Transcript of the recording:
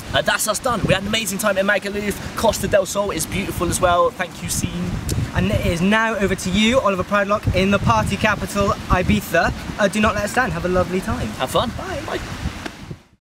that's us done. We had an amazing time in Magaluf. Costa del Sol is beautiful as well. Thank you, Scene. And it is now over to you, Oliver Proudlock, in the party capital, Ibiza. Do not let us down. Have a lovely time. Have fun. Bye. Bye.